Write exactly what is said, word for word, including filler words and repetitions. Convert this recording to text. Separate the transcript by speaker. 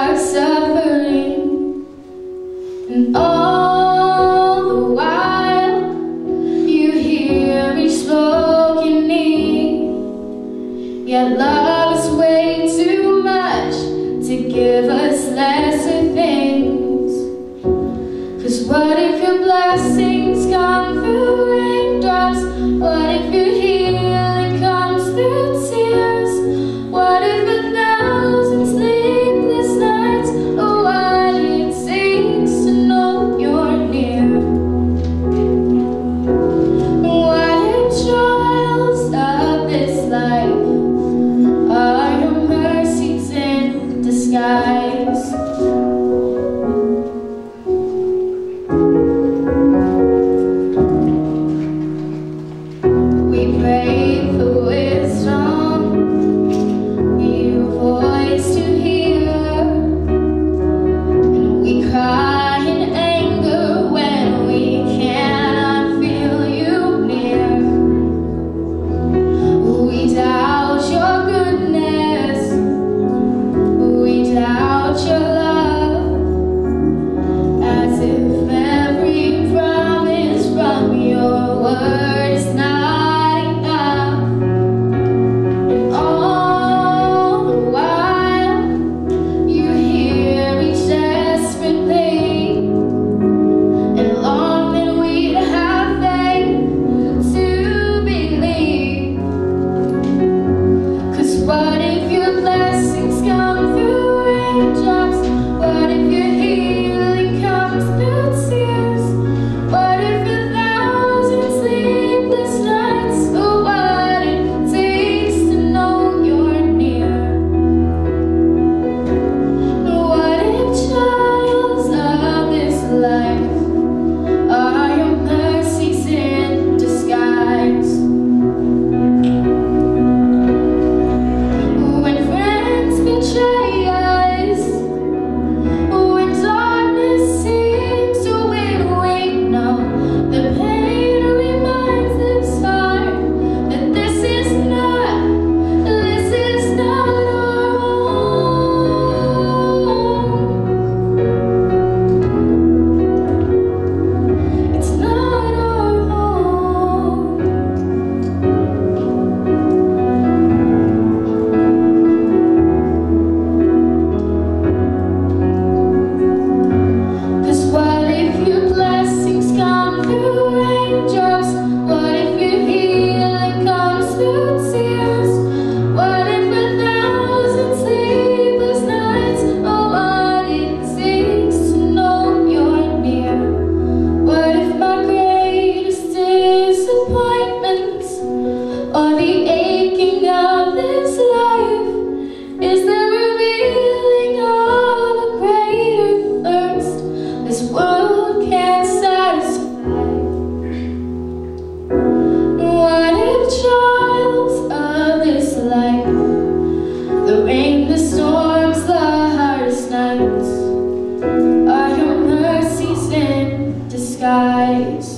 Speaker 1: are suffering, and all the while you hear each spoken need. Yet love is way too much to give us lesser things. 'Cause what if your blessings come through raindrops? What if your healing comes through tears? What if a thousand sleepless nights are what it takes to know you're near? What if trials of this life are your mercies in disguise? We pray for wisdom, your voice to hear, and we cry in anger when we cannot feel you near. We doubt your goodness, we doubt your love, as if every promise from your word is not enough. And all the while you hear each desperate plea, and long that we'd have faith to believe. 'Cause what if your blessings come through raindrops? What if your healing comes through tears? What if a thousand sleepless nights are what it takes to know you're near? What if trials of this life are your mercies in disguise? When friends betray us, when darkness seems to win, we know the pain reminds this heart that this is not, this is not our home. It's not our home. 'Cause what if your blessings come through raindrops? What if your healing comes through tears? What if a thousand sleepless nights are what it takes to know you're near? What if my greatest disappointments or the aching of this life is the revealing of a greater thirst this world can't satisfy? What if trials of this life, the rain, the storms, the hardest nights, are your mercies in disguise?